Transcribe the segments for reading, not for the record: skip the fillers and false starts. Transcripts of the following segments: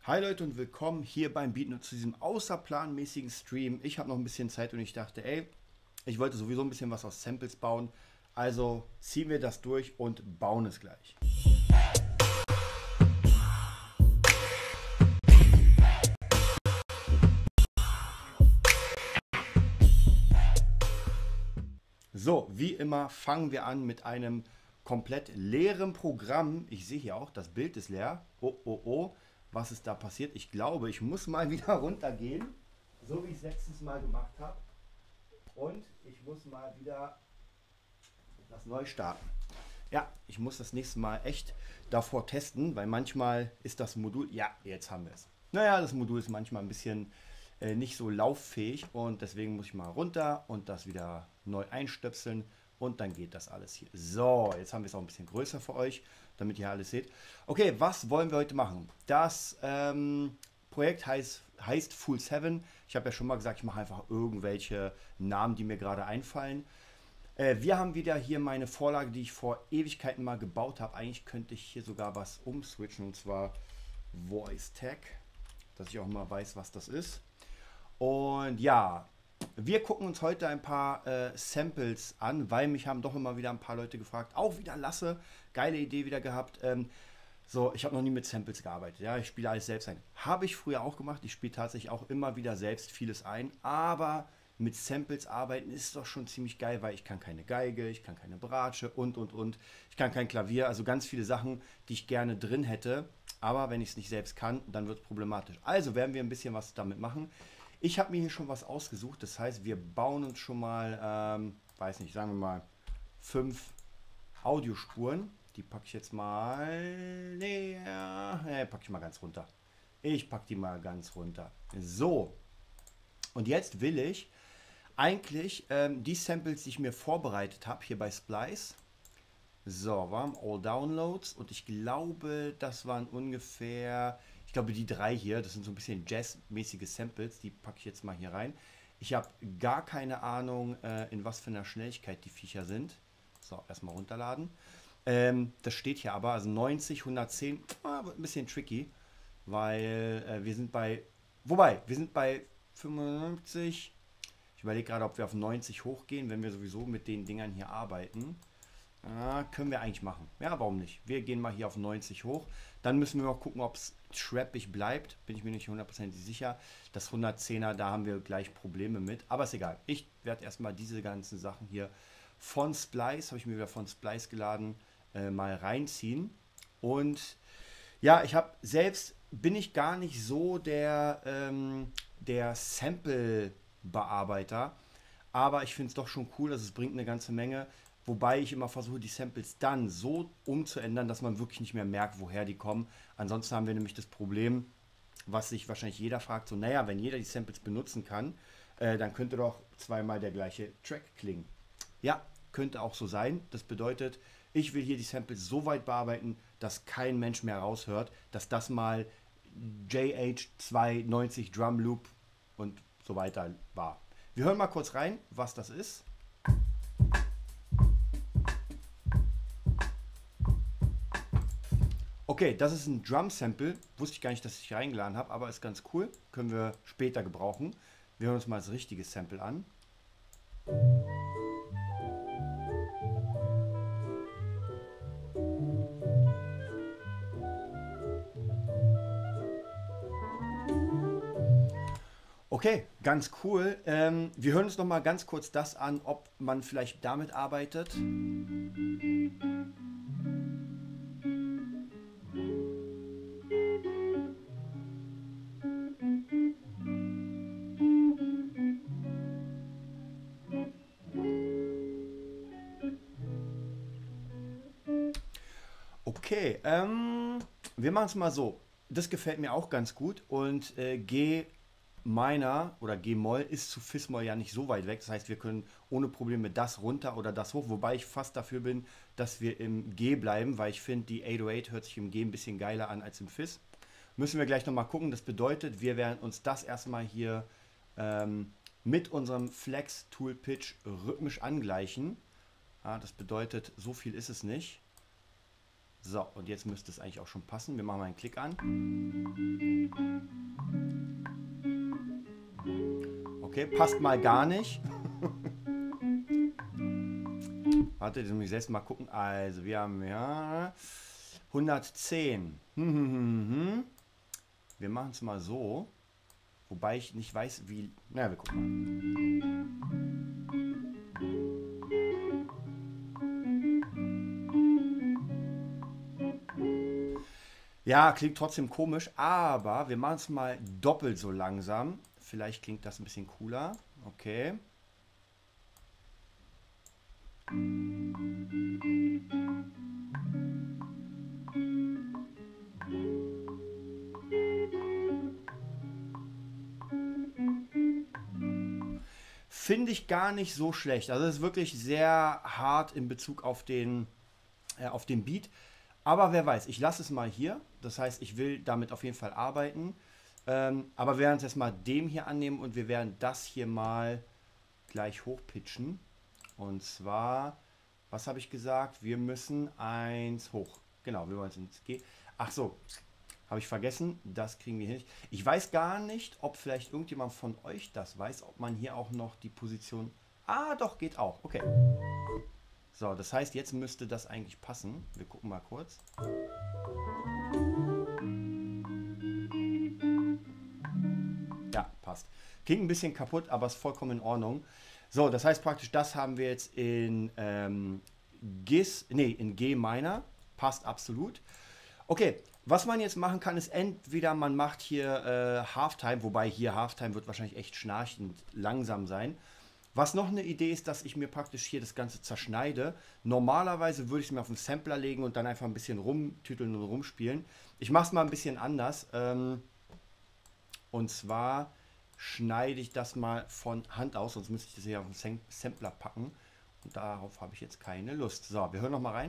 Hi Leute und willkommen hier beim Beat und zu diesem außerplanmäßigen Stream. Ich habe noch ein bisschen Zeit und ich dachte, ey, ich wollte sowieso ein bisschen was aus Samples bauen. Also ziehen wir das durch und bauen es gleich. So, wie immer fangen wir an mit einem komplett leeren Programm. Ich sehe hier auch, das Bild ist leer. Oh, oh, oh, was ist da passiert? Ich glaube, ich muss mal wieder runtergehen, so wie ich es letztes Mal gemacht habe. Und ich muss mal wieder das neu starten. Ja, ich muss das nächste Mal echt davor testen, weil manchmal ist das Modul, ja, jetzt haben wir es. Naja, das Modul ist manchmal ein bisschen nicht so lauffähig und deswegen muss ich mal runter und das wieder neu einstöpseln und dann geht das alles hier. So, jetzt haben wir es auch ein bisschen größer für euch, damit ihr alles seht. Okay, was wollen wir heute machen? Das Projekt heißt Full 7. Ich habe ja schon mal gesagt, ich mache einfach irgendwelche Namen, die mir gerade einfallen. Wir haben wieder hier meine Vorlage, die ich vor Ewigkeiten mal gebaut habe. Eigentlich könnte ich hier sogar was umswitchen, und zwar Voice Tag, dass ich auch mal weiß, was das ist. Und ja, wir gucken uns heute ein paar Samples an, weil mich haben doch immer wieder ein paar Leute gefragt. Auch wieder Lasse, geile Idee wieder gehabt. So, ich habe noch nie mit Samples gearbeitet. Ja, ich spiele alles selbst ein. Habe ich früher auch gemacht. Ich spiele tatsächlich auch immer wieder selbst vieles ein. Aber mit Samples arbeiten ist doch schon ziemlich geil, weil ich kann keine Geige, ich kann keine Bratsche und. Ich kann kein Klavier. Also ganz viele Sachen, die ich gerne drin hätte. Aber wenn ich es nicht selbst kann, dann wird es problematisch. Also werden wir ein bisschen was damit machen. Ich habe mir hier schon was ausgesucht. Das heißt, wir bauen uns schon mal, weiß nicht, sagen wir mal 5 Audiospuren. Die packe ich jetzt mal. Nee, packe ich mal ganz runter. Ich packe die mal ganz runter. So. Und jetzt will ich eigentlich die Samples, die ich mir vorbereitet habe, hier bei Splice. So, waren All Downloads. Und ich glaube, das waren ungefähr, ich glaube, die 3 hier, das sind so ein bisschen Jazz-mäßige Samples. Die packe ich jetzt mal hier rein. Ich habe gar keine Ahnung, in was für einer Schnelligkeit die Viecher sind. So, erstmal runterladen. Das steht hier aber, also 90, 110, wird ein bisschen tricky, weil wir sind bei, wobei, wir sind bei 95. Ich überlege gerade, ob wir auf 90 hochgehen, wenn wir sowieso mit den Dingern hier arbeiten. Können wir eigentlich machen. Ja, warum nicht? Wir gehen mal hier auf 90 hoch. Dann müssen wir mal gucken, ob es trappig bleibt. Bin ich mir nicht hundertprozentig sicher. Das 110er, da haben wir gleich Probleme mit. Aber ist egal. Ich werde erstmal diese ganzen Sachen hier von Splice, habe ich mir wieder von Splice geladen, mal reinziehen. Und ja, ich habe selbst, bin ich gar nicht so der Sample-Bearbeiter. Aber ich finde es doch schon cool, dass es bringt eine ganze Menge. Wobei ich immer versuche, die Samples dann so umzuändern, dass man wirklich nicht mehr merkt, woher die kommen. Ansonsten haben wir nämlich das Problem, was sich wahrscheinlich jeder fragt, so, naja, wenn jeder die Samples benutzen kann, dann könnte doch zweimal der gleiche Track klingen. Ja, könnte auch so sein. Das bedeutet, ich will hier die Samples so weit bearbeiten, dass kein Mensch mehr raushört, dass das mal JH290 Drum Loop und so weiter war. Wir hören mal kurz rein, was das ist. Okay, das ist ein Drum-Sample. Wusste ich gar nicht, dass ich reingeladen habe, aber ist ganz cool. Können wir später gebrauchen. Wir hören uns mal das richtige Sample an. Okay, ganz cool. Wir hören uns noch mal ganz kurz das an, ob man vielleicht damit arbeitet. Okay, wir machen es mal so. Das gefällt mir auch ganz gut und G Minor oder G-Moll ist zu Fis-Moll ja nicht so weit weg. Das heißt, wir können ohne Probleme das runter oder das hoch. Wobei ich fast dafür bin, dass wir im G bleiben, weil ich finde, die 808 hört sich im G ein bisschen geiler an als im Fis. Müssen wir gleich nochmal gucken. Das bedeutet, wir werden uns das erstmal hier mit unserem Flex Tool Pitch rhythmisch angleichen. Ja, das bedeutet, so viel ist es nicht. So, und jetzt müsste es eigentlich auch schon passen. Wir machen mal einen Klick an. Okay, passt mal gar nicht. Warte, das muss ich selbst mal gucken. Also, wir haben ja 110. Wir machen es mal so. Wobei ich nicht weiß, wie... Na, wir gucken mal. Ja, klingt trotzdem komisch, aber wir machen es mal doppelt so langsam. Vielleicht klingt das ein bisschen cooler. Okay. Finde ich gar nicht so schlecht. Also es ist wirklich sehr hart in Bezug auf den Beat. Aber wer weiß, ich lasse es mal hier. Das heißt, ich will damit auf jeden Fall arbeiten. Aber wir werden uns jetzt mal dem hier annehmen und wir werden das hier mal gleich hochpitchen. Und zwar, was habe ich gesagt? Wir müssen eins hoch. Genau, wir wollen es ins G. Ach so, habe ich vergessen. Das kriegen wir hier nicht. Ich weiß gar nicht, ob vielleicht irgendjemand von euch das weiß, ob man hier auch noch die Position... Ah, doch, geht auch. Okay. So, das heißt, jetzt müsste das eigentlich passen. Wir gucken mal kurz. Ja, passt. Klingt ein bisschen kaputt, aber ist vollkommen in Ordnung. So, das heißt praktisch, das haben wir jetzt in in G minor. Passt absolut. Okay, was man jetzt machen kann, ist entweder man macht hier Halftime, wobei hier Halftime wird wahrscheinlich echt schnarchend langsam sein. Was noch eine Idee ist, dass ich mir praktisch hier das Ganze zerschneide. Normalerweise würde ich es mir auf den Sampler legen und dann einfach ein bisschen rumtüteln und rumspielen. Ich mache es mal ein bisschen anders. Und zwar schneide ich das mal von Hand aus, sonst müsste ich das hier auf den Sampler packen. Und darauf habe ich jetzt keine Lust. So, wir hören noch mal rein.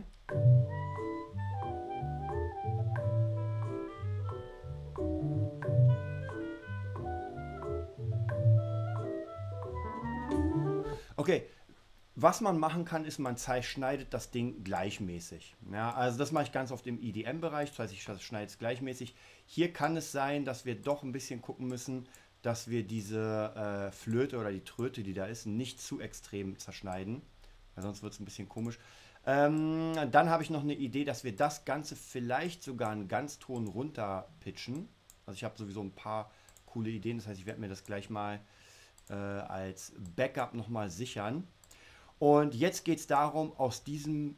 Okay, was man machen kann, ist, man schneidet das Ding gleichmäßig. Ja, also das mache ich ganz oft im EDM-Bereich, das heißt, ich schneide es gleichmäßig. Hier kann es sein, dass wir doch ein bisschen gucken müssen, dass wir diese Flöte oder die Tröte, die da ist, nicht zu extrem zerschneiden, weil sonst wird es ein bisschen komisch. Dann habe ich noch eine Idee, dass wir das Ganze vielleicht sogar einen Ganzton runter pitchen. Also ich habe sowieso ein paar coole Ideen, das heißt, ich werde mir das gleich mal als Backup nochmal sichern. Und jetzt geht es darum, aus diesem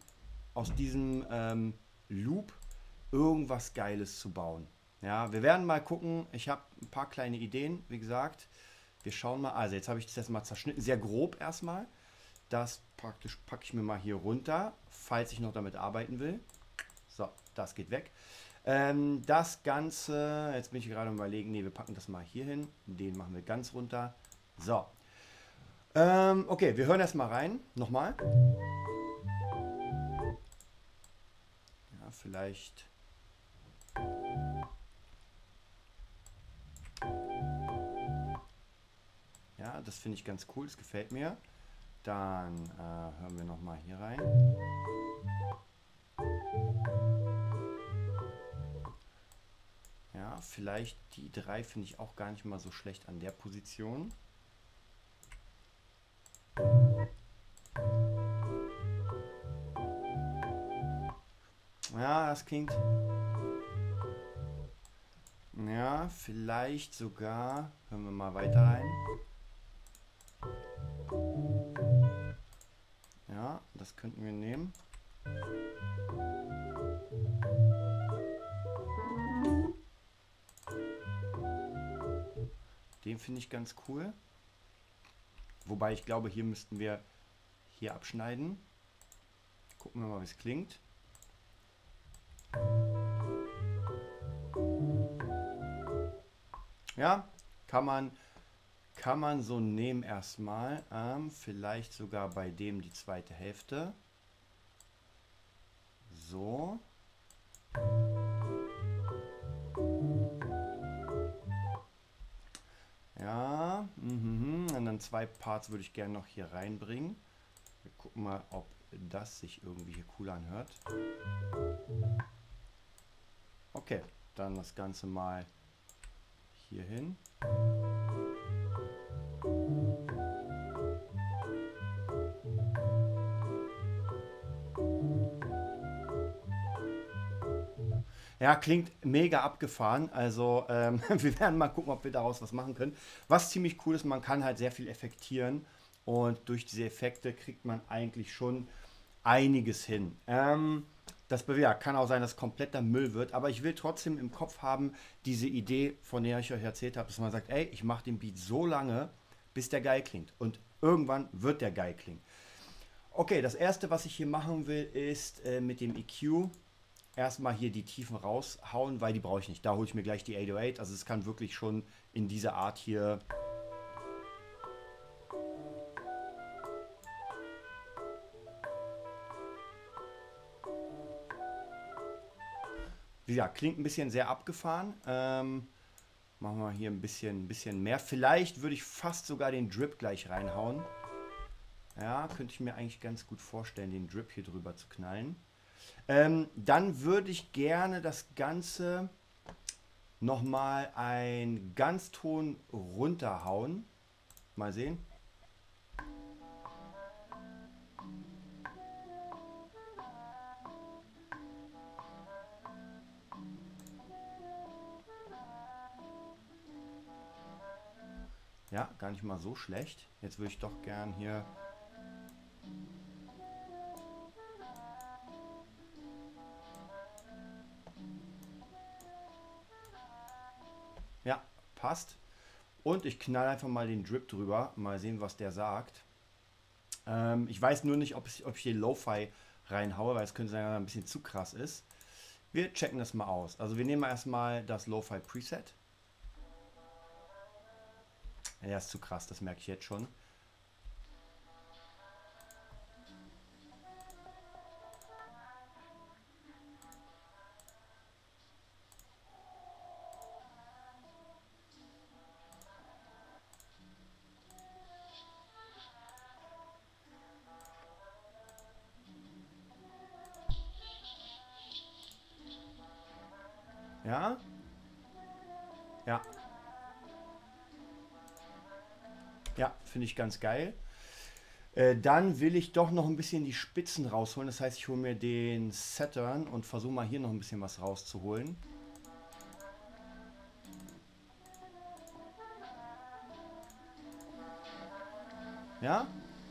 Loop irgendwas Geiles zu bauen. Ja, wir werden mal gucken. Ich habe ein paar kleine Ideen, wie gesagt. Wir schauen mal. Also jetzt habe ich das erstmal zerschnitten, sehr grob erstmal. Das praktisch packe ich mir mal hier runter, falls ich noch damit arbeiten will. So, das geht weg. Das Ganze, jetzt bin ich gerade am Überlegen, nee, wir packen das mal hier hin. Den machen wir ganz runter. So. Okay, wir hören erstmal rein. Nochmal. Ja, vielleicht. Ja, das finde ich ganz cool, das gefällt mir. Dann hören wir nochmal hier rein. Ja, vielleicht die 3 finde ich auch gar nicht mal so schlecht an der Position. Ja, das klingt... Ja, vielleicht sogar... Hören wir mal weiter rein. Ja, das könnten wir nehmen. Den finde ich ganz cool. Wobei ich glaube, hier müssten wir hier abschneiden. Gucken wir mal, wie es klingt. Ja, kann man so nehmen erstmal. Vielleicht sogar bei dem die zweite Hälfte. So. Ja, und dann 2 Parts würde ich gerne noch hier reinbringen. Wir gucken mal, ob das sich irgendwie hier cool anhört. Okay, dann das Ganze mal hier hin. Ja, klingt mega abgefahren. Also wir werden mal gucken, ob wir daraus was machen können. Was ziemlich cool ist, man kann halt sehr viel effektieren. Und durch diese Effekte kriegt man eigentlich schon einiges hin. Das ja, kann auch sein, dass es kompletter Müll wird. Aber ich will trotzdem im Kopf haben, diese Idee, von der ich euch erzählt habe, dass man sagt, ey, ich mache den Beat so lange, bis der geil klingt. Und irgendwann wird der geil klingen. Okay, das erste, was ich hier machen will, ist mit dem EQ erstmal hier die Tiefen raushauen, weil die brauche ich nicht. Da hole ich mir gleich die 808. Also es kann wirklich schon in dieser Art hier. Wie gesagt, klingt ein bisschen sehr abgefahren. Machen wir hier ein bisschen mehr. Vielleicht würde ich fast sogar den Drip gleich reinhauen. Ja, könnte ich mir eigentlich ganz gut vorstellen, den Drip hier drüber zu knallen. Dann würde ich gerne das Ganze nochmal einen Ganzton runterhauen. Mal sehen. Ja, gar nicht mal so schlecht. Jetzt würde ich doch gern hier... Ja, passt. Und ich knall einfach mal den Drip drüber. Mal sehen, was der sagt. Ich weiß nur nicht, ob ich hier Lo-Fi reinhaue, weil es könnte sein, dass er ein bisschen zu krass ist. Wir checken das mal aus. Also wir nehmen erstmal das Lo-Fi Preset. Ja, ist zu krass, das merke ich jetzt schon. Ja? Ja. Ja, finde ich ganz geil. Dann will ich doch noch ein bisschen die Spitzen rausholen. Das heißt, ich hole mir den Saturn und versuche mal hier noch ein bisschen was rauszuholen. Ja?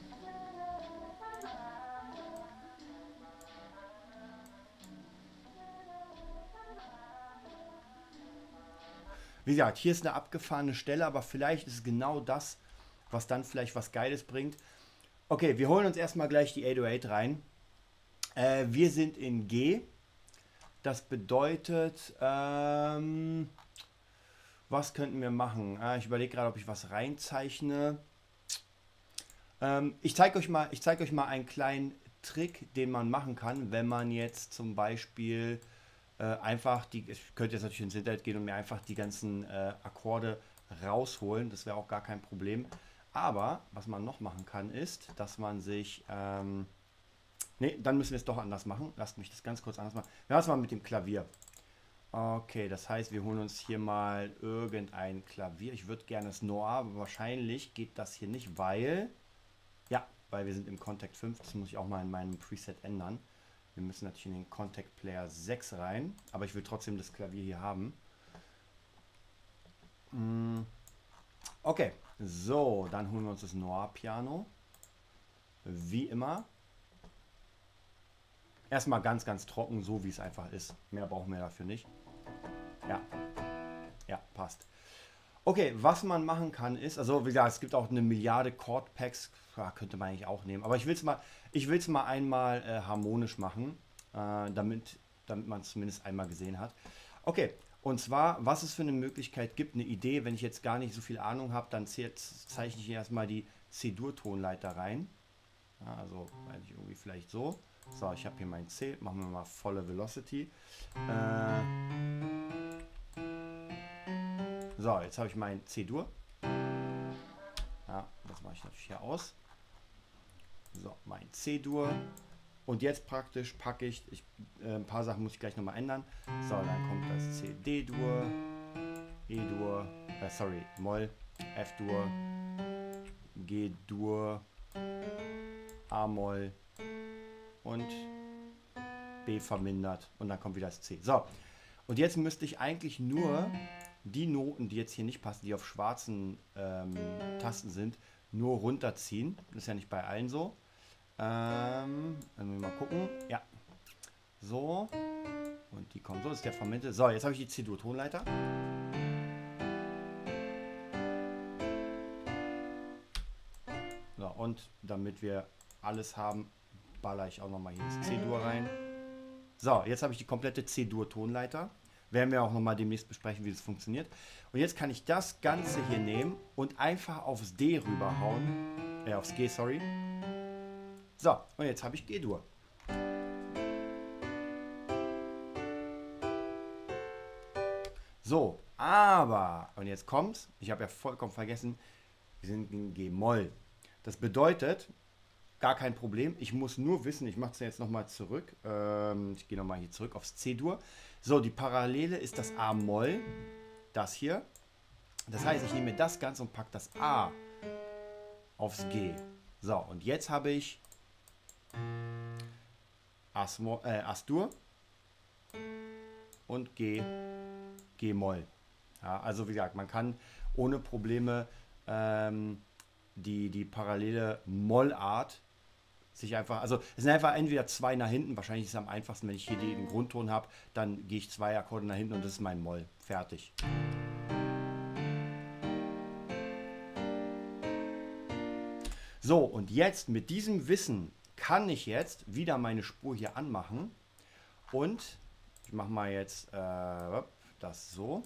Wie gesagt, hier ist eine abgefahrene Stelle, aber vielleicht ist es genau das, was dann vielleicht was Geiles bringt. Okay, wir holen uns erstmal gleich die 808 rein. Wir sind in G. Das bedeutet, was könnten wir machen? Ich überlege gerade, ob ich was reinzeichne. Ich zeige euch mal einen kleinen Trick, den man machen kann, wenn man jetzt zum Beispiel einfach ich könnte jetzt natürlich ins Internet gehen und mir einfach die ganzen Akkorde rausholen. Das wäre auch gar kein Problem. Aber was man noch machen kann, ist, dass man sich... ne, dann müssen wir es doch anders machen. Lasst mich das ganz kurz anders machen. Wir machen es mal mit dem Klavier. Okay, das heißt, wir holen uns hier mal irgendein Klavier. Ich würde gerne das Noir, aber wahrscheinlich geht das hier nicht, weil... Ja, weil wir sind im Contact 5. Das muss ich auch mal in meinem Preset ändern. Wir müssen natürlich in den Contact Player 6 rein. Aber ich will trotzdem das Klavier hier haben. Okay, so, dann holen wir uns das Noir Piano. Wie immer. Erstmal ganz, ganz trocken, so wie es einfach ist. Mehr brauchen wir dafür nicht. Ja. Ja, passt. Okay, was man machen kann ist, also wie gesagt, es gibt auch eine Milliarde Chord Packs, ja, könnte man eigentlich auch nehmen. Aber ich will es mal einmal harmonisch machen, damit man es zumindest einmal gesehen hat. Okay, und zwar, was es für eine Möglichkeit gibt, eine Idee, wenn ich jetzt gar nicht so viel Ahnung habe, dann zeichne ich erstmal die C-Dur-Tonleiter rein. Ja, also eigentlich irgendwie vielleicht so. So, ich habe hier mein C, machen wir mal volle Velocity. So, jetzt habe ich mein C-Dur. Ja, das mache ich natürlich hier aus. So, mein C-Dur. Und jetzt praktisch packe ich ein paar Sachen muss ich gleich nochmal ändern. So, dann kommt das C, D-Dur, E-Dur, sorry, Moll, F-Dur, G-Dur, A-Moll und B vermindert und dann kommt wieder das C. So, und jetzt müsste ich eigentlich nur die Noten, die jetzt hier nicht passen, die auf schwarzen Tasten sind, nur runterziehen. Das ist ja nicht bei allen so. Dann müssen wir mal gucken. Ja, so. Und die kommen so, das ist der verminderte. So, jetzt habe ich die C-Dur-Tonleiter. So, und damit wir alles haben, baller ich auch nochmal hier das C-Dur rein. So, jetzt habe ich die komplette C-Dur-Tonleiter. Werden wir auch nochmal demnächst besprechen, wie das funktioniert. Und jetzt kann ich das Ganze hier nehmen und einfach aufs D rüberhauen. Aufs G, sorry. So, und jetzt habe ich G-Dur. So, aber, und jetzt kommt's, ich habe ja vollkommen vergessen, wir sind in G-Moll. Das bedeutet, gar kein Problem, ich muss nur wissen, ich mache es jetzt nochmal zurück, ich gehe nochmal hier zurück aufs C-Dur. So, die Parallele ist das A-Moll, das hier. Das heißt, ich nehme das Ganze und packe das A aufs G. So, und jetzt habe ich As-Dur und G-Moll. Ja, also wie gesagt, man kann ohne Probleme die parallele Mollart sich einfach, also es sind einfach entweder zwei nach hinten, wahrscheinlich ist es am einfachsten, wenn ich hier den Grundton habe, dann gehe ich zwei Akkorde nach hinten und das ist mein Moll. Fertig. So, und jetzt mit diesem Wissen kann ich jetzt wieder meine Spur hier anmachen und ich mache mal jetzt das so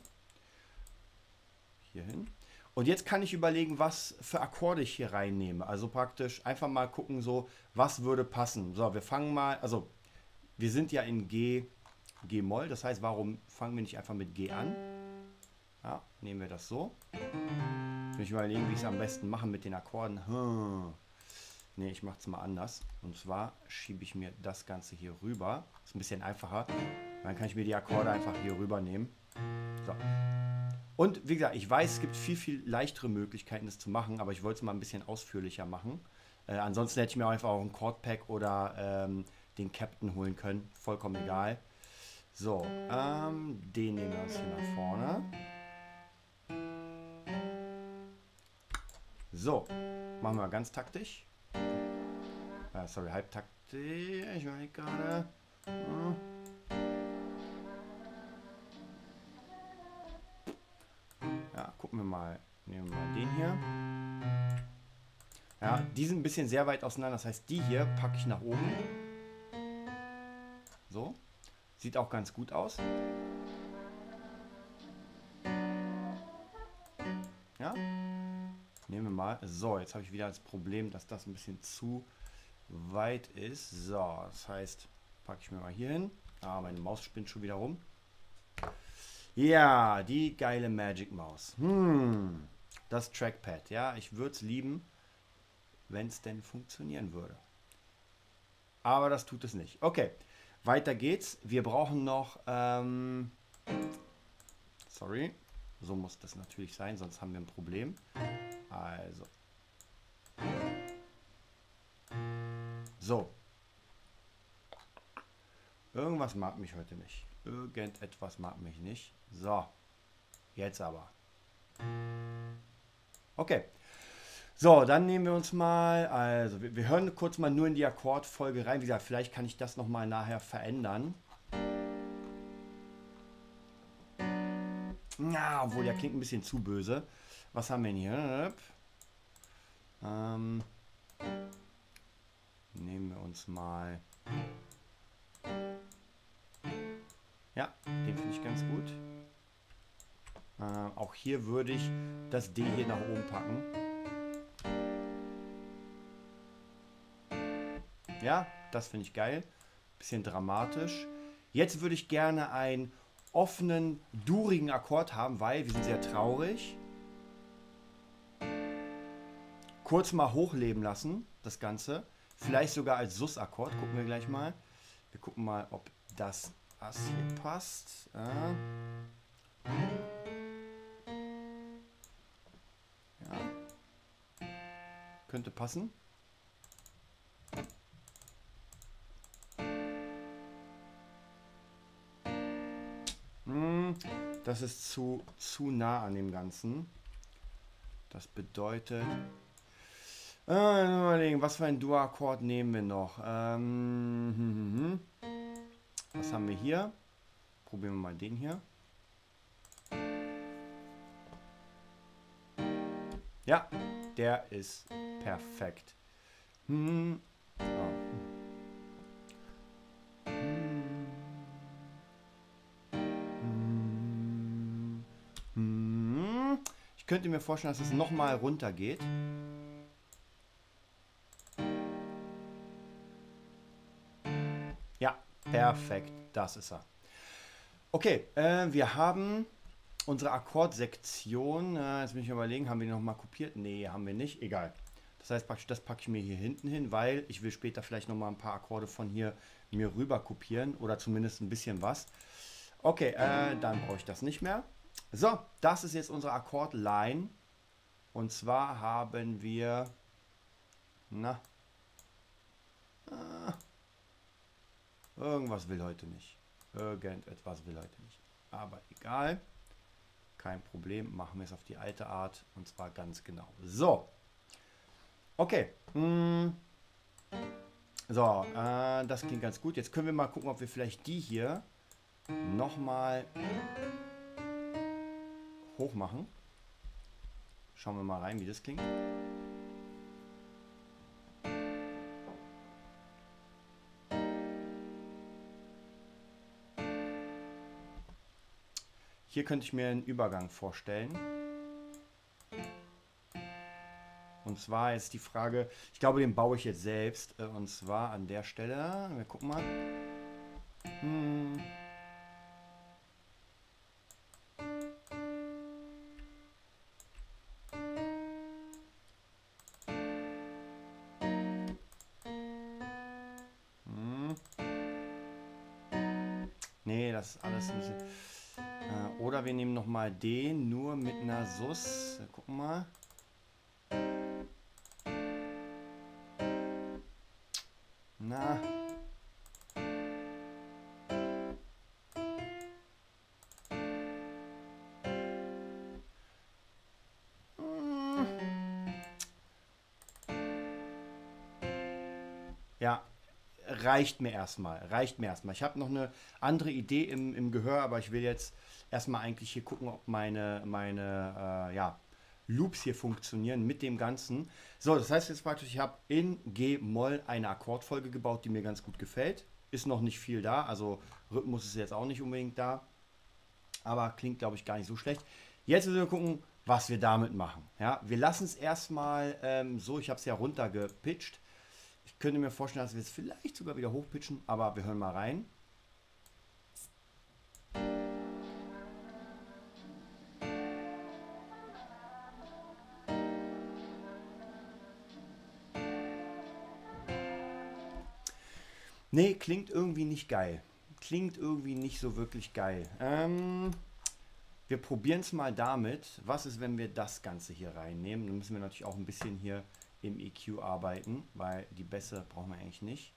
hier hin. Und jetzt kann ich überlegen, was für Akkorde ich hier reinnehme. Also praktisch einfach mal gucken, so, was würde passen. So, wir fangen mal, also wir sind ja in G-Moll, das heißt, warum fangen wir nicht einfach mit G an? Ja, nehmen wir das so. Ich will überlegen, wie ich es am besten mache mit den Akkorden. Ne, ich mache es mal anders. Und zwar schiebe ich mir das Ganze hier rüber. Ist ein bisschen einfacher. Dann kann ich mir die Akkorde einfach hier rüber nehmen. So. Und wie gesagt, ich weiß, es gibt viel leichtere Möglichkeiten, das zu machen, aber ich wollte es mal ein bisschen ausführlicher machen. Ansonsten hätte ich mir auch einfach auch ein Chord-Pack oder den Captain holen können. Vollkommen egal. So, den nehmen wir uns hier nach vorne. So, machen wir ganz taktisch. Sorry, halbtaktisch. Ich meine gerade. Ja, gucken wir mal. Nehmen wir mal den hier. Ja, die sind ein bisschen sehr weit auseinander. Das heißt, die hier packe ich nach oben. So. Sieht auch ganz gut aus. Ja. Nehmen wir mal. So, jetzt habe ich wieder das Problem, dass das ein bisschen zu weit ist. So, das heißt, packe ich mir mal hier hin. Ah, meine Maus spinnt schon wieder rum. Ja, die geile Magic Maus. Das Trackpad. Ja, ich würde es lieben, wenn es denn funktionieren würde. Aber das tut es nicht. Okay, weiter geht's. Wir brauchen noch... sorry. So muss das natürlich sein, sonst haben wir ein Problem. Also. So. Irgendwas mag mich heute nicht. Irgendetwas mag mich nicht. So. Jetzt aber. Okay. So, dann nehmen wir uns mal, also wir hören kurz mal nur in die Akkordfolge rein. Wie gesagt, vielleicht kann ich das nochmal nachher verändern. Ja, obwohl der klingt ein bisschen zu böse. Was haben wir denn hier? Nehmen wir uns mal. Ja, den finde ich ganz gut. Auch hier würde ich das D hier nach oben packen. Ja, das finde ich geil. Bisschen dramatisch. Jetzt würde ich gerne einen offenen, durigen Akkord haben, weil wir sind sehr traurig. Kurz mal hochleben lassen, das Ganze. Vielleicht sogar als Sus-Akkord. Gucken wir gleich mal. Wir gucken mal, ob das Ass hier passt. Ja. Könnte passen. Das ist zu nah an dem Ganzen. Das bedeutet... überlegen, was für ein Dur-Akkord nehmen wir noch? Was haben wir hier? Probieren wir mal den hier. Ja, der ist perfekt. Ich könnte mir vorstellen, dass es nochmal runter geht. Ja, perfekt. Das ist er. Okay, wir haben unsere Akkordsektion. Jetzt muss ich überlegen, haben wir die nochmal kopiert? Nee, haben wir nicht. Egal. Das heißt, das packe ich mir hier hinten hin, weil ich will später vielleicht nochmal ein paar Akkorde von hier mir rüber kopieren oder zumindest ein bisschen was. Okay, dann brauche ich das nicht mehr. So, das ist jetzt unsere Akkordline. Und zwar haben wir... irgendwas will heute nicht. Irgendetwas will heute nicht. Aber egal. Kein Problem. Machen wir es auf die alte Art. Und zwar ganz genau. So. Okay. So, das klingt ganz gut. Jetzt können wir mal gucken, ob wir vielleicht die hier nochmal hoch machen. Schauen wir mal rein, wie das klingt. Hier könnte ich mir einen Übergang vorstellen. Und zwar ist die Frage, ich glaube, den baue ich jetzt selbst. Und zwar an der Stelle, wir gucken mal. Nee, das ist alles ein bisschen... Oder wir nehmen nochmal den, nur mit einer Sus. Gucken mal. Na. Ja. Reicht mir erstmal. Ich habe noch eine andere Idee im Gehör, aber ich will jetzt erstmal eigentlich hier gucken, ob meine Loops hier funktionieren mit dem Ganzen. So, das heißt jetzt praktisch, ich habe in G-Moll eine Akkordfolge gebaut, die mir ganz gut gefällt. Ist noch nicht viel da, also Rhythmus ist jetzt auch nicht unbedingt da. Aber klingt, glaube ich, gar nicht so schlecht. Jetzt müssen wir gucken, was wir damit machen. Ja, wir lassen es erstmal so, ich habe es ja runtergepitcht. Ich könnte mir vorstellen, dass wir es vielleicht sogar wieder hochpitchen, aber wir hören mal rein. Nee, klingt irgendwie nicht geil. Klingt irgendwie nicht so wirklich geil. Wir probieren es mal damit. Was ist, wenn wir das Ganze hier reinnehmen? Dann müssen wir natürlich auch ein bisschen hier im EQ arbeiten, weil die Bässe brauchen wir eigentlich nicht.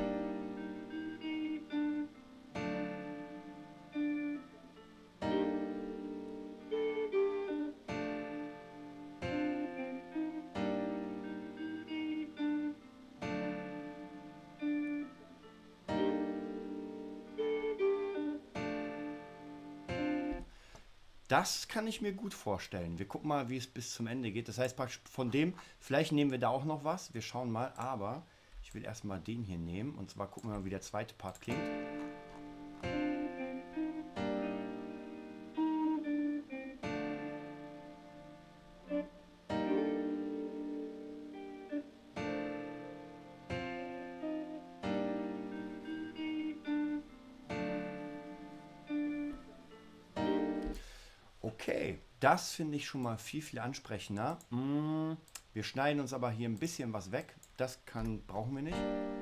Das kann ich mir gut vorstellen. Wir gucken mal, wie es bis zum Ende geht. Das heißt, von dem, vielleicht nehmen wir da auch noch was. Wir schauen mal, aber ich will erstmal den hier nehmen. Und zwar gucken wir mal, wie der zweite Part klingt. Okay, das finde ich schon mal viel, viel ansprechender. Wir schneiden uns aber hier ein bisschen was weg. Das brauchen wir nicht.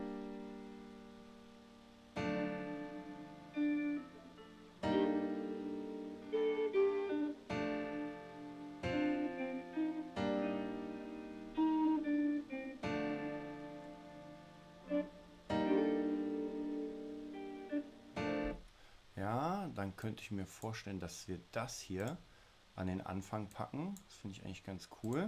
Ja, dann könnte ich mir vorstellen, dass wir das hier an den Anfang packen. Das finde ich eigentlich ganz cool.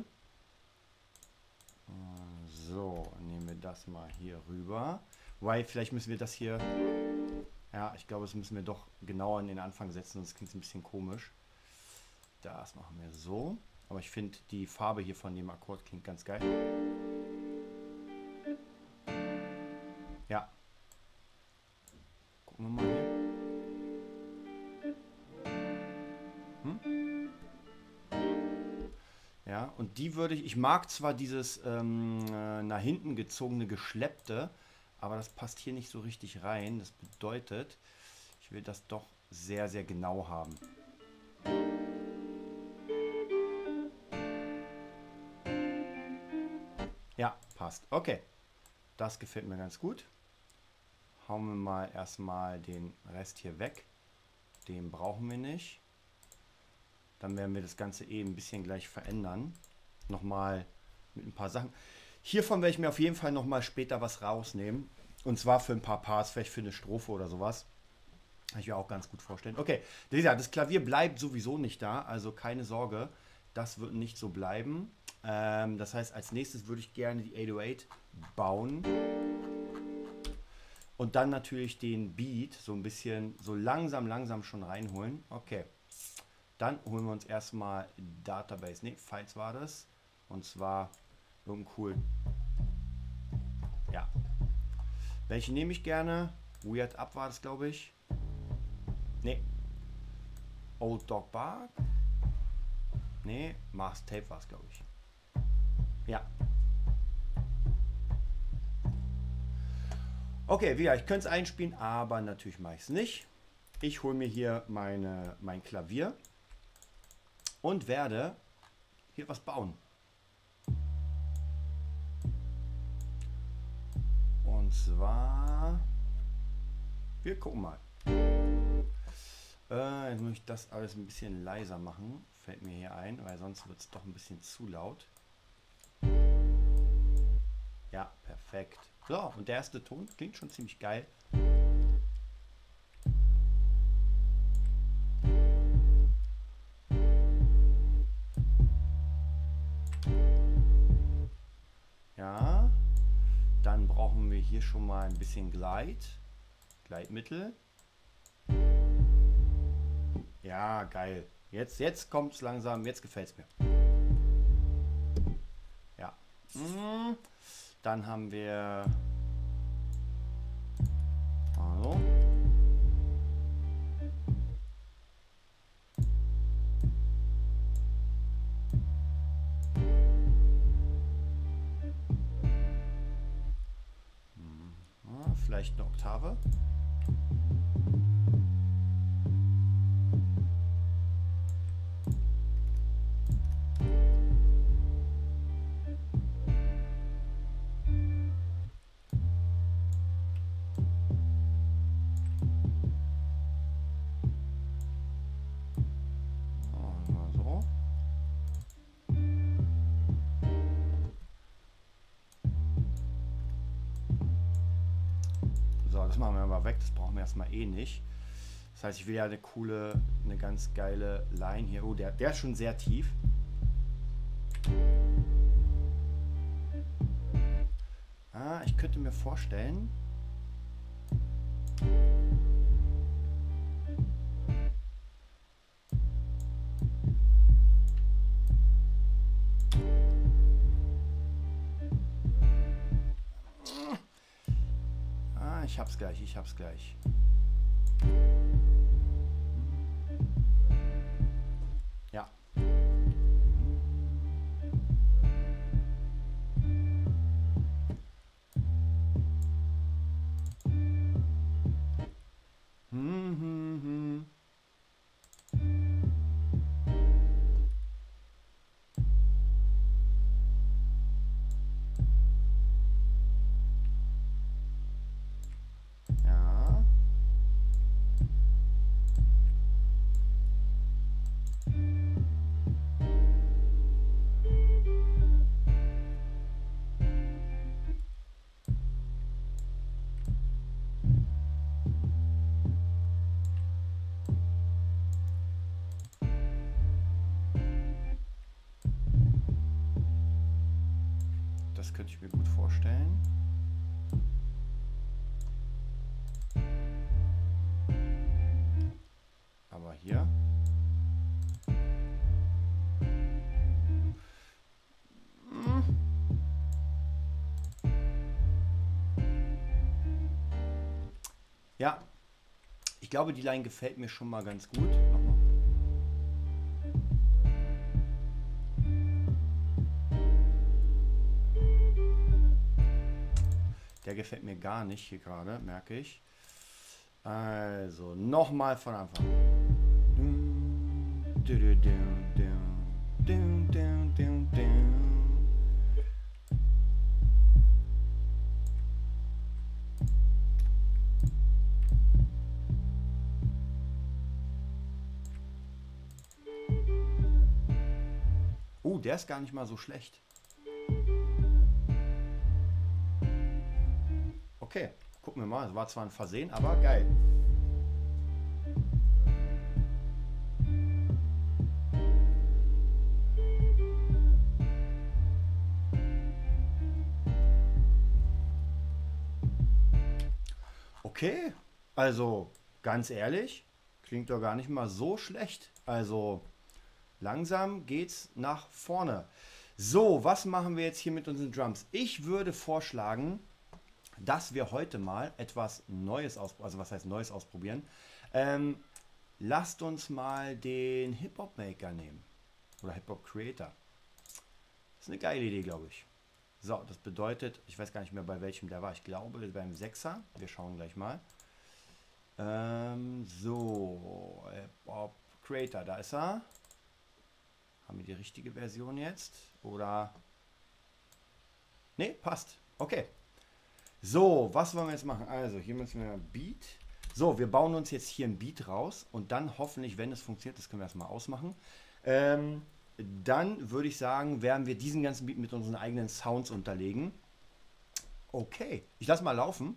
So, nehmen wir das mal hier rüber. Wobei, vielleicht müssen wir das hier... Ja, ich glaube, das müssen wir doch genauer an den Anfang setzen, sonst klingt es ein bisschen komisch. Das machen wir so. Aber ich finde, die Farbe hier von dem Akkord klingt ganz geil. Ja. Gucken wir mal hier. Ja, und die würde ich mag zwar dieses nach hinten gezogene Geschleppte, aber das passt hier nicht so richtig rein. Das bedeutet, ich will das doch sehr, sehr genau haben. Ja, passt. Okay, das gefällt mir ganz gut. Hauen wir mal erstmal den Rest hier weg. Den brauchen wir nicht. Dann werden wir das Ganze eben ein bisschen gleich verändern. Nochmal mit ein paar Sachen. Hiervon werde ich mir auf jeden Fall nochmal später was rausnehmen. Und zwar für ein paar Parts, vielleicht für eine Strophe oder sowas. Kann ich mir auch ganz gut vorstellen. Okay, wie gesagt, das Klavier bleibt sowieso nicht da. Also keine Sorge, das wird nicht so bleiben. Das heißt, als nächstes würde ich gerne die 808 bauen. Und dann natürlich den Beat so ein bisschen, so langsam schon reinholen. Okay. Dann holen wir uns erstmal Database. Ne, Files war das. Und zwar irgendeinen coolen. Ja. Welche nehme ich gerne? Weird Up war das, glaube ich. Ne. Old Dog Bark. Ne, Mars Tape war es, glaube ich. Ja. Okay, wieder, ich könnte es einspielen, aber natürlich mache ich es nicht. Ich hole mir hier mein Klavier und werde hier was bauen. Und zwar, wir gucken mal. Jetzt muss ich das alles ein bisschen leiser machen, fällt mir hier ein, weil sonst wird es doch ein bisschen zu laut. Ja, perfekt. So, und der erste Ton klingt schon ziemlich geil. Ja, dann brauchen wir hier schon mal ein bisschen Gleitmittel. Ja, geil. Jetzt kommt es langsam, jetzt gefällt es mir. Ja. Dann haben wir... Also. Vielleicht eine Oktave. Das machen wir aber weg, das brauchen wir erstmal eh nicht. Das heißt, ich will ja eine ganz geile Line hier. Oh, der ist schon sehr tief. Ich könnte mir vorstellen, ich hab's gleich. Ja. Das könnte ich mir gut vorstellen. Aber hier. Ja, ich glaube, die Line gefällt mir schon mal ganz gut. Nochmal. Der gefällt mir gar nicht hier gerade, merke ich. Also, nochmal von Anfang. Der ist gar nicht mal so schlecht. Okay, gucken wir mal. Es war zwar ein Versehen, aber geil. Okay, also ganz ehrlich, klingt doch gar nicht mal so schlecht. Also langsam geht's nach vorne. So, was machen wir jetzt hier mit unseren Drums? Ich würde vorschlagen, dass wir heute mal etwas Neues ausprobieren. Also was heißt Neues ausprobieren? Lasst uns mal den Hip-Hop-Maker nehmen. Oder Hip-Hop-Creator. Das ist eine geile Idee, glaube ich. So, das bedeutet, ich weiß gar nicht mehr, bei welchem der war. Ich glaube, beim 6er. Wir schauen gleich mal. So, Hip-Hop-Creator, da ist er. Haben wir die richtige Version jetzt? Oder? Ne, passt. Okay. So, was wollen wir jetzt machen? Also, hier müssen wir Beat. So, wir bauen uns jetzt hier ein Beat raus und dann hoffentlich, wenn es funktioniert, das können wir erstmal ausmachen, dann würde ich sagen, werden wir diesen ganzen Beat mit unseren eigenen Sounds unterlegen. Okay, ich lasse mal laufen.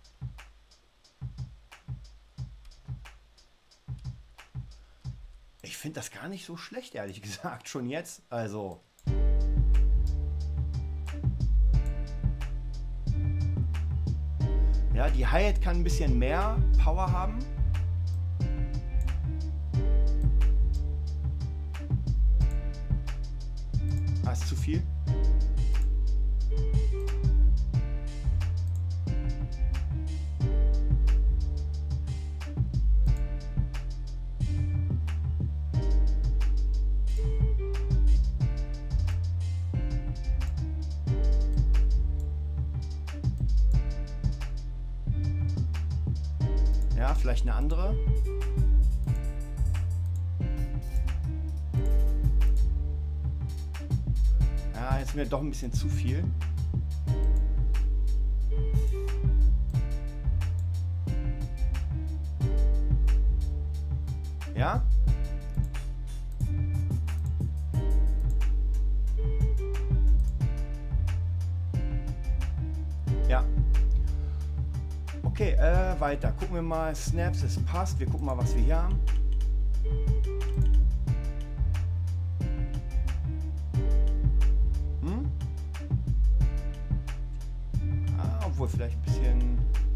Ich finde das gar nicht so schlecht, ehrlich gesagt, schon jetzt. Also. Ja, die Hi-Hat kann ein bisschen mehr Power haben. Ah, ist zu viel. Ja, vielleicht eine andere. Ja, jetzt mir doch ein bisschen zu viel. Ja? Ja. Okay, weiter. Gucken wir mal. Snaps, es passt. Wir gucken mal, was wir hier haben. Obwohl vielleicht ein bisschen...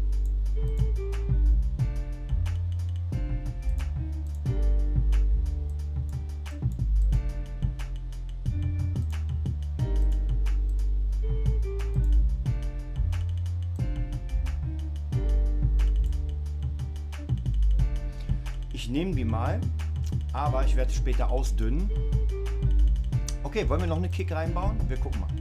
Ich nehme die mal, aber ich werde es später ausdünnen. Okay, wollen wir noch eine Kick reinbauen? Wir gucken mal.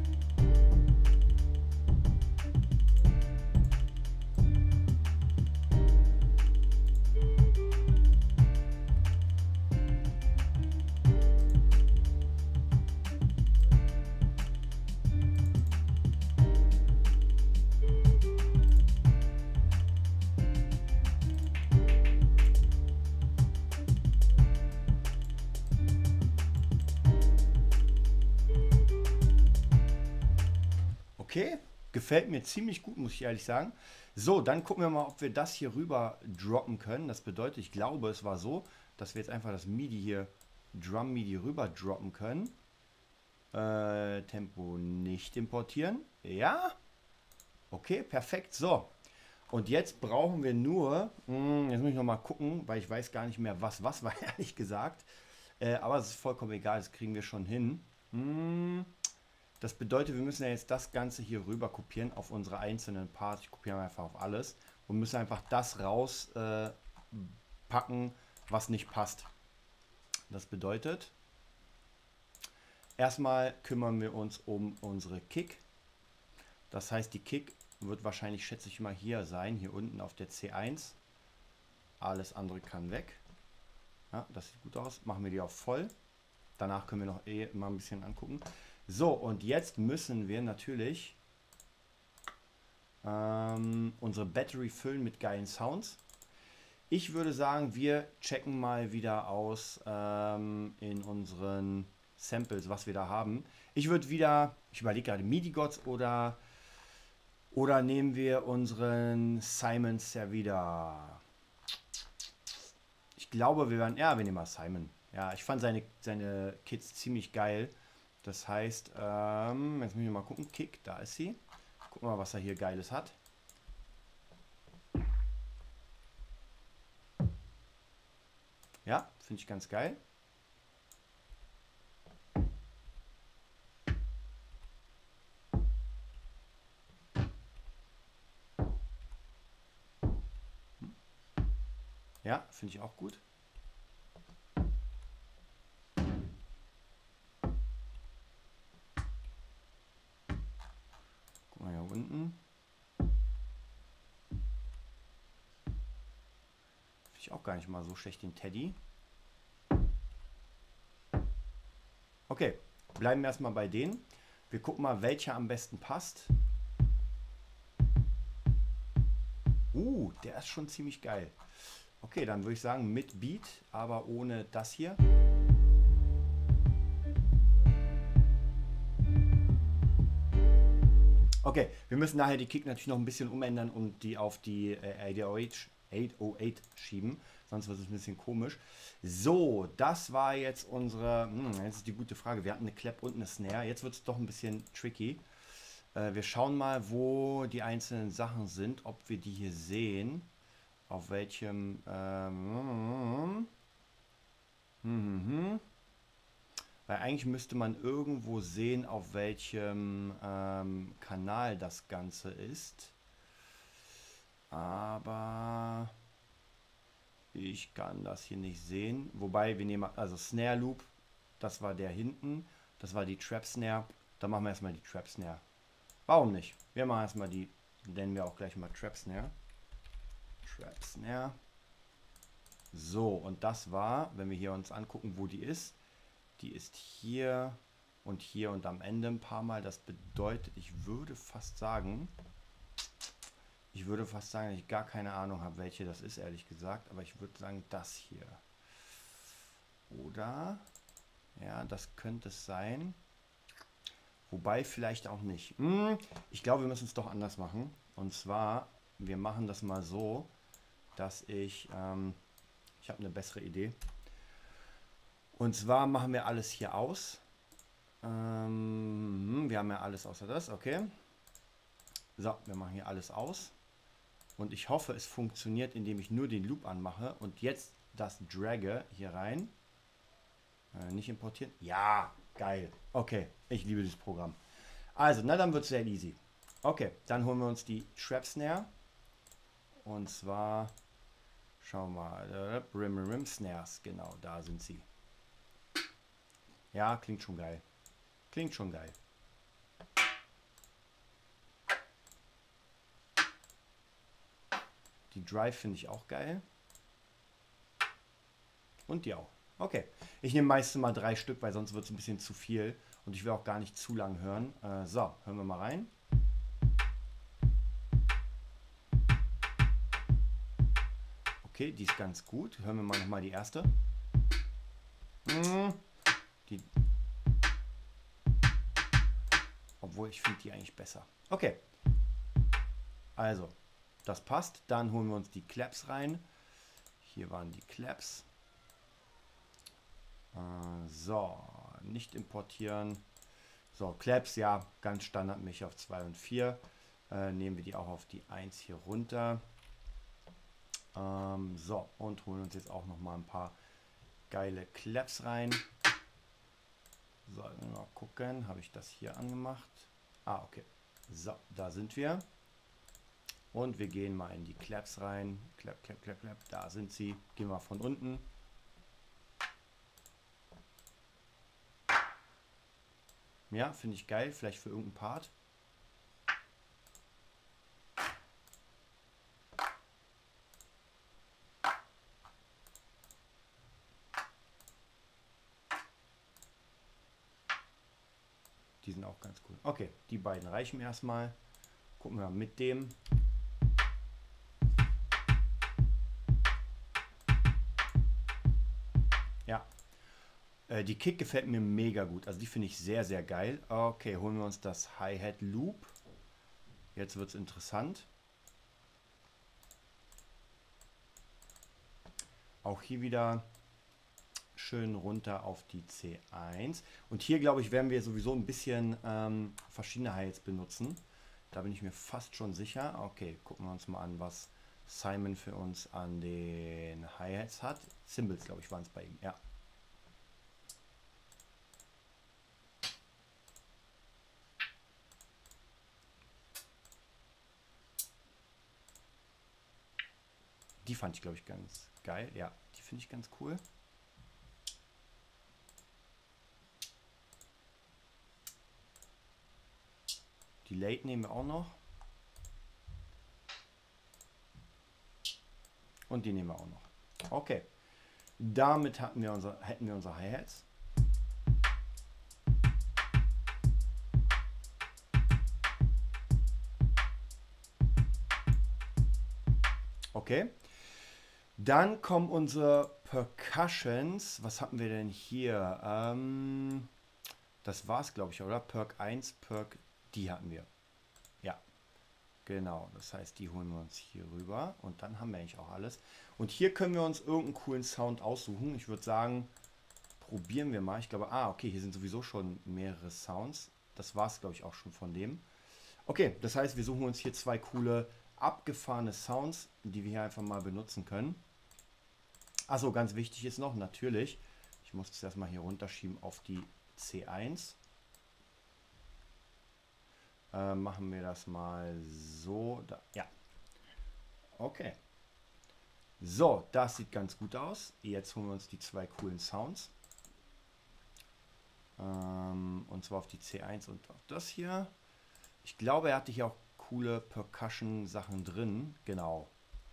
Okay, gefällt mir ziemlich gut, muss ich ehrlich sagen. So, dann gucken wir mal, ob wir das hier rüber droppen können. Das bedeutet, ich glaube, es war so, dass wir jetzt einfach das MIDI hier, Drum MIDI rüber droppen können. Tempo nicht importieren. Ja? Okay, perfekt. So. Und jetzt brauchen wir nur, jetzt muss ich noch mal gucken, weil ich weiß gar nicht mehr, was war, ehrlich gesagt. Aber es ist vollkommen egal, das kriegen wir schon hin. Das bedeutet, wir müssen ja jetzt das Ganze hier rüber kopieren auf unsere einzelnen Parts. Ich kopiere einfach auf alles und müssen einfach das rauspacken, was nicht passt. Das bedeutet, erstmal kümmern wir uns um unsere Kick. Das heißt, die Kick wird wahrscheinlich, schätze ich mal, hier sein, hier unten auf der C1. Alles andere kann weg. Ja, das sieht gut aus. Machen wir die auf voll. Danach können wir noch mal ein bisschen angucken. So, und jetzt müssen wir natürlich unsere Battery füllen mit geilen Sounds. Ich würde sagen, wir checken mal wieder aus in unseren Samples, was wir da haben. Ich würde wieder, ich überlege gerade, MIDI-Gods oder nehmen wir unseren Simon Servida. Ich glaube, wir nehmen mal Simon. Ja, ich fand seine Kids ziemlich geil. Das heißt, jetzt müssen wir mal gucken. Kick, da ist sie. Gucken wir mal, was er hier Geiles hat. Ja, finde ich ganz geil. Ja, finde ich auch gut. Guck mal hier unten. Finde ich auch gar nicht mal so schlecht, den Teddy. Okay, bleiben wir erstmal bei denen. Wir gucken mal, welcher am besten passt. Der ist schon ziemlich geil. Okay, dann würde ich sagen mit Beat, aber ohne das hier. Okay, wir müssen nachher die Kick natürlich noch ein bisschen umändern und die auf die 808 schieben, sonst wird es ein bisschen komisch. So, das war jetzt unsere, jetzt ist die gute Frage, wir hatten eine Clap und eine Snare, jetzt wird es doch ein bisschen tricky. Wir schauen mal, wo die einzelnen Sachen sind, ob wir die hier sehen, auf welchem, weil eigentlich müsste man irgendwo sehen, auf welchem Kanal das Ganze ist. Aber ich kann das hier nicht sehen. Wobei wir nehmen, also Snare Loop, das war der hinten. Das war die Trap Snare. Da machen wir erstmal die Trap Snare. Warum nicht? Wir machen erstmal die, nennen wir auch gleich mal Trap Snare. Trap Snare. So, und das war, wenn wir hier uns angucken, wo die ist hier und am Ende ein paar Mal. Das bedeutet, ich würde fast sagen, dass ich gar keine Ahnung habe, welche das ist, ehrlich gesagt. Aber ich würde sagen, das hier. Oder, ja, das könnte es sein. Wobei vielleicht auch nicht. Ich glaube, wir müssen es doch anders machen. Und zwar, wir machen das mal so, dass ich habe eine bessere Idee. Und zwar machen wir alles hier aus. Wir haben ja alles außer das, okay. So, wir machen hier alles aus. Und ich hoffe, es funktioniert, indem ich nur den Loop anmache und jetzt das dragge hier rein. Nicht importieren. Ja, geil. Okay, ich liebe dieses Programm. Also, na dann wird es sehr easy. Okay, dann holen wir uns die Trap Snare. Und zwar, schauen wir mal, Rim Snares, genau, da sind sie. Ja, klingt schon geil. Klingt schon geil. Die Drive finde ich auch geil. Und die auch. Okay. Ich nehme meistens mal 3 Stück, weil sonst wird es ein bisschen zu viel. Und ich will auch gar nicht zu lang hören. So, hören wir mal rein. Okay, die ist ganz gut. Hören wir mal nochmal die erste. Obwohl, ich finde die eigentlich besser. Okay. Also, das passt. Dann holen wir uns die Claps rein. Hier waren die Claps. So, nicht importieren. So, Claps, ja, ganz standardmäßig auf 2 und 4. Nehmen wir die auch auf die 1 hier runter. So, und holen uns jetzt auch noch mal ein paar geile Claps rein. So, mal gucken, habe ich das hier angemacht? Ah, okay. So, da sind wir. Und wir gehen mal in die Claps rein. Clap, clap, clap, clap. Da sind sie. Gehen wir von unten. Ja, finde ich geil. Vielleicht für irgendeinen Part. Die sind auch ganz cool. Okay, die beiden reichen mir erstmal. Gucken wir mal mit dem. Ja, die Kick gefällt mir mega gut. Also die finde ich sehr, sehr geil. Okay, holen wir uns das Hi-Hat Loop. Jetzt wird es interessant. Auch hier wieder schön runter auf die C1. Und hier, glaube ich, werden wir sowieso ein bisschen verschiedene Hi-Hats benutzen. Da bin ich mir fast schon sicher. Okay, gucken wir uns mal an, was Simon für uns an den Hi-Hats hat. Cymbals, glaube ich, waren es bei ihm. Ja. Die fand ich, glaube ich, ganz geil. Ja, die finde ich ganz cool. Die Late nehmen wir auch noch. Und die nehmen wir auch noch. Okay. Damit hätten wir unsere Hi-Hats. Okay. Dann kommen unsere Percussions. Was hatten wir denn hier? Das war es, glaube ich, oder? Perk 1, Perk, die hatten wir. Ja, genau. Das heißt, die holen wir uns hier rüber. Und dann haben wir eigentlich auch alles. Und hier können wir uns irgendeinen coolen Sound aussuchen. Ich würde sagen, probieren wir mal. Ich glaube, okay, hier sind sowieso schon mehrere Sounds. Das war es, glaube ich, auch schon von dem. Okay, das heißt, wir suchen uns hier zwei coole, abgefahrene Sounds, die wir hier einfach mal benutzen können. Achso, ganz wichtig ist noch, natürlich, ich muss das erstmal hier runterschieben auf die C1. Machen wir das mal so. Da, ja. Okay. So, das sieht ganz gut aus. Jetzt holen wir uns die zwei coolen Sounds. Und zwar auf die C1 und auf das hier. Ich glaube, er hatte hier auch coole Percussion-Sachen drin. Genau.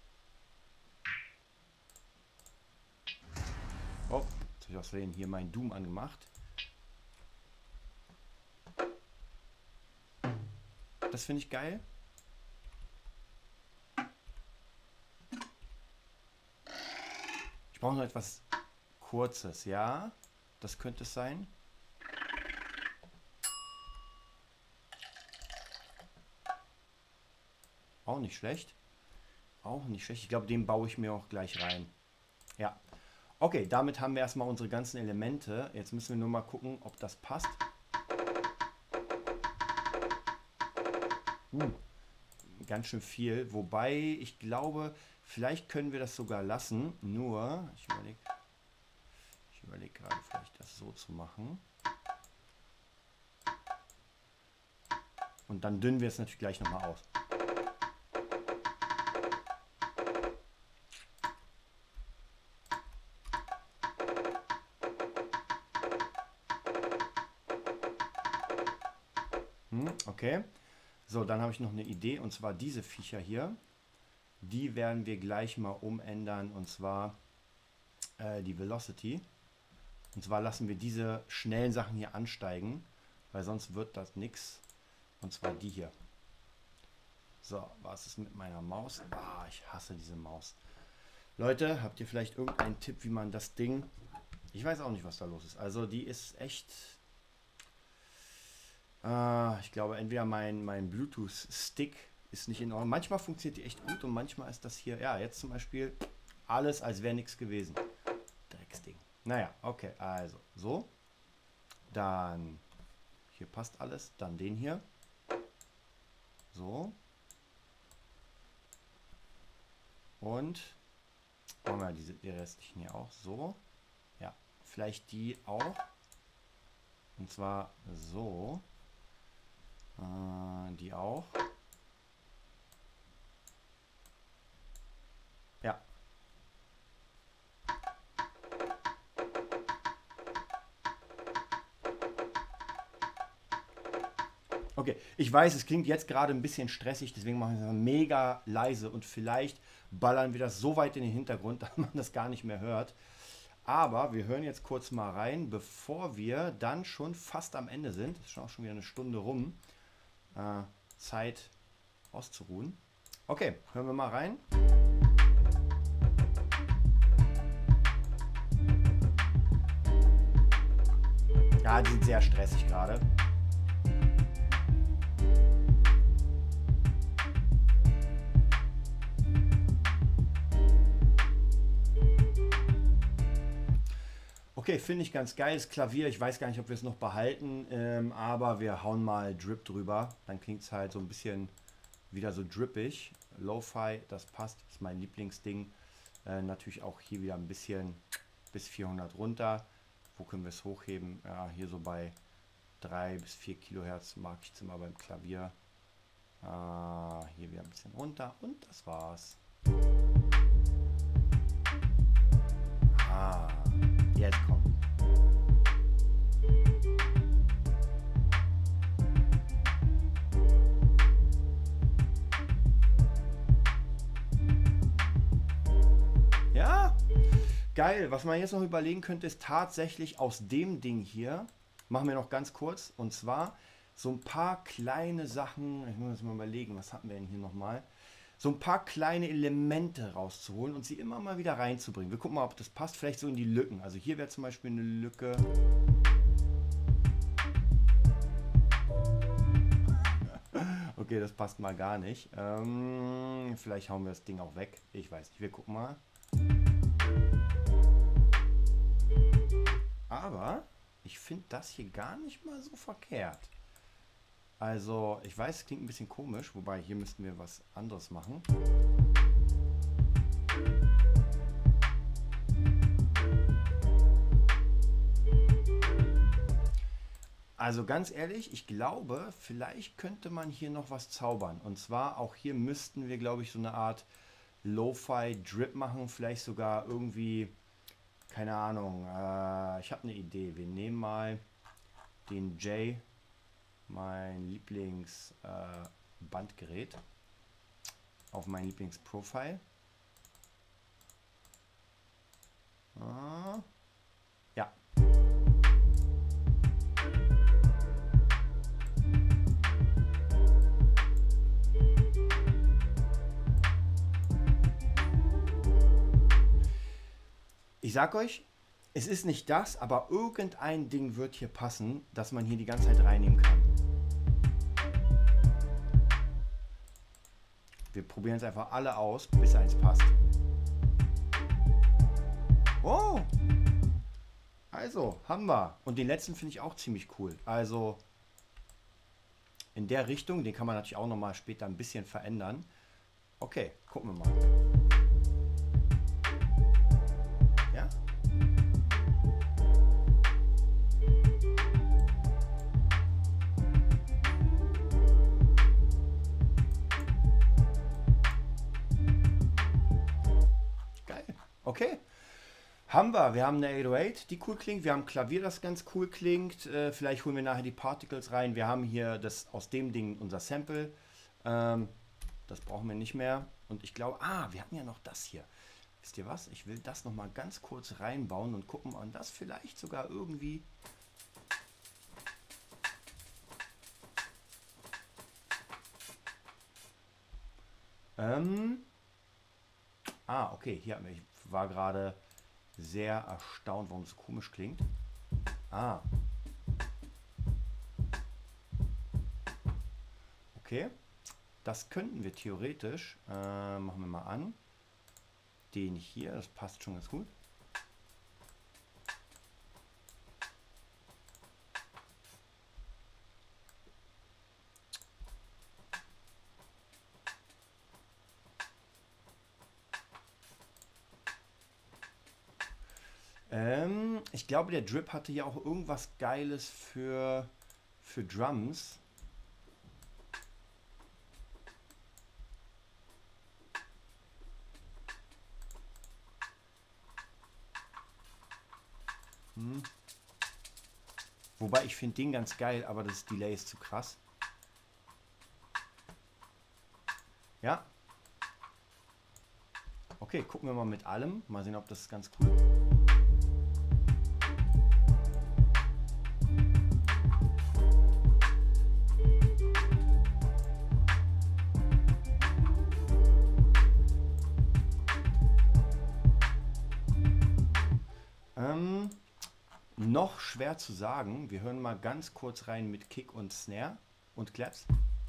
Oh, jetzt habe ich aus Versehen hier mein Doom angemacht. Das finde ich geil. Ich brauche noch etwas Kurzes, ja? Das könnte es sein. Auch nicht schlecht. Auch nicht schlecht. Ich glaube, den baue ich mir auch gleich rein. Ja. Okay, damit haben wir erstmal unsere ganzen Elemente. Jetzt müssen wir nur mal gucken, ob das passt. Ganz schön viel. Wobei, ich glaube, vielleicht können wir das sogar lassen. Nur, ich überlege gerade, vielleicht das so zu machen. Und dann dünnen wir es natürlich gleich nochmal aus. Okay. So, dann habe ich noch eine Idee, und zwar diese Viecher hier. Die werden wir gleich mal umändern, und zwar die Velocity. Und zwar lassen wir diese schnellen Sachen hier ansteigen, weil sonst wird das nichts. Und zwar die hier. So, was ist mit meiner Maus? Ich hasse diese Maus. Leute, habt ihr vielleicht irgendeinen Tipp, wie man das Ding... Ich weiß auch nicht, was da los ist. Also die ist echt... ich glaube, entweder mein Bluetooth-Stick ist nicht in Ordnung. Manchmal funktioniert die echt gut und manchmal ist das hier... Ja, jetzt zum Beispiel alles, als wäre nichts gewesen. Drecksding. Naja, okay, also so. Dann hier passt alles. Dann den hier. So. Und machen wir die restlichen hier auch so. Ja, vielleicht die auch. Und zwar so. Die auch. Ja. Okay, ich weiß, es klingt jetzt gerade ein bisschen stressig, deswegen machen wir es mega leise und vielleicht ballern wir das so weit in den Hintergrund, dass man das gar nicht mehr hört. Aber wir hören jetzt kurz mal rein, bevor wir dann schon fast am Ende sind. Es ist auch schon wieder eine Stunde rum. Zeit auszuruhen. Okay, hören wir mal rein. Ja, die sind sehr stressig gerade. Okay, finde ich ganz geil. Das Klavier, ich weiß gar nicht, ob wir es noch behalten, aber wir hauen mal Drip drüber. Dann klingt es halt so ein bisschen wieder so drippig. Lo-Fi, das passt, das ist mein Lieblingsding. Natürlich auch hier wieder ein bisschen bis 400 runter. Wo können wir es hochheben? Ja, hier so bei 3 bis 4 Kilohertz mag ich es immer beim Klavier. Hier wieder ein bisschen runter und das war's. Jetzt kommt. Ja, geil. Was man jetzt noch überlegen könnte, ist tatsächlich aus dem Ding hier, machen wir noch ganz kurz, und zwar so ein paar kleine Sachen, ich muss jetzt mal überlegen, was hatten wir denn hier nochmal? So ein paar kleine Elemente rauszuholen und sie immer mal wieder reinzubringen. Wir gucken mal, ob das passt, vielleicht so in die Lücken. Also hier wäre zum Beispiel eine Lücke. Okay, das passt mal gar nicht. Vielleicht hauen wir das Ding auch weg. Ich weiß nicht, wir gucken mal. Aber ich finde das hier gar nicht mal so verkehrt. Also, ich weiß, es klingt ein bisschen komisch, wobei hier müssten wir was anderes machen. Also ganz ehrlich, ich glaube, vielleicht könnte man hier noch was zaubern. Und zwar auch hier müssten wir, glaube ich, so eine Art Lo-Fi-Drip machen. Vielleicht sogar irgendwie, keine Ahnung, ich habe eine Idee. Wir nehmen mal den Jay, mein Lieblingsbandgerät, auf mein Lieblingsprofile. Ja. Ich sag euch, es ist nicht das, aber irgendein Ding wird hier passen, dass man hier die ganze Zeit reinnehmen kann. Wir probieren es einfach alle aus, bis eins passt. Oh! Also, haben wir. Und den letzten finde ich auch ziemlich cool. Also, in der Richtung, den kann man natürlich auch nochmal später ein bisschen verändern. Okay, gucken wir mal. Ja? Okay, haben wir. Wir haben eine 808, die cool klingt. Wir haben ein Klavier, das ganz cool klingt. Vielleicht holen wir nachher die Particles rein. Wir haben hier das aus dem Ding unser Sample. Das brauchen wir nicht mehr. Und ich glaube, wir hatten ja noch das hier. Wisst ihr was? Ich will das noch mal ganz kurz reinbauen und gucken, ob das vielleicht sogar irgendwie... okay, hier ich war gerade sehr erstaunt, warum es so komisch klingt. Okay, das könnten wir theoretisch, machen wir mal an, den hier, das passt schon ganz gut. Ich glaube, der Drip hatte ja auch irgendwas Geiles für Drums. Wobei ich finde den ganz geil, aber das Delay ist zu krass. Ja. Okay, gucken wir mal mit allem. Mal sehen, ob das ganz cool ist. Noch schwer zu sagen. Wir hören mal ganz kurz rein mit Kick und Snare und Claps.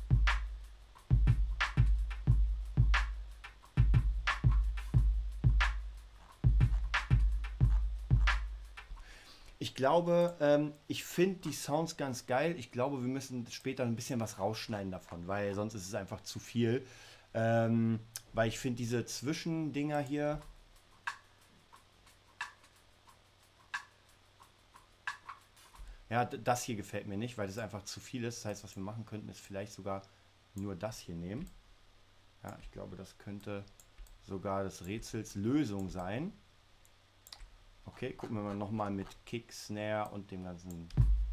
Ich glaube, ich finde die Sounds ganz geil. Ich glaube, wir müssen später ein bisschen was rausschneiden davon, weil sonst ist es einfach zu viel. Weil ich finde diese Zwischendinger hier. Ja, das hier gefällt mir nicht, weil das einfach zu viel ist. Das heißt, was wir machen könnten, ist vielleicht sogar nur das hier nehmen. Ja, ich glaube, das könnte sogar des Rätsels Lösung sein. Okay, gucken wir mal nochmal mit Kick, Snare und dem ganzen.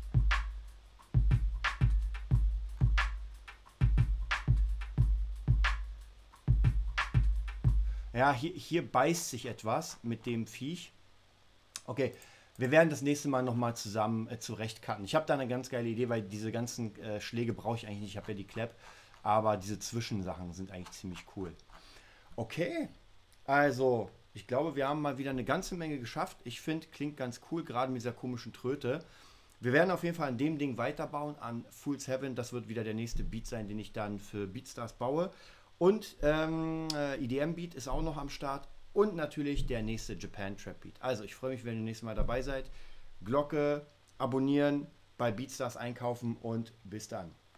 Ja, hier beißt sich etwas mit dem Viech. Okay, wir werden das nächste Mal nochmal zusammen zurechtcutten. Ich habe da eine ganz geile Idee, weil diese ganzen Schläge brauche ich eigentlich nicht. Ich habe ja die Clap, aber diese Zwischensachen sind eigentlich ziemlich cool. Okay, also ich glaube, wir haben mal wieder eine ganze Menge geschafft. Ich finde, klingt ganz cool, gerade mit dieser komischen Tröte. Wir werden auf jeden Fall an dem Ding weiterbauen, an Fool's Heaven. Das wird wieder der nächste Beat sein, den ich dann für Beatstars baue. Und EDM Beat ist auch noch am Start. Und natürlich der nächste Japan Trap Beat. Also ich freue mich, wenn ihr nächstes Mal dabei seid. Glocke, abonnieren, bei Beatstars einkaufen und bis dann.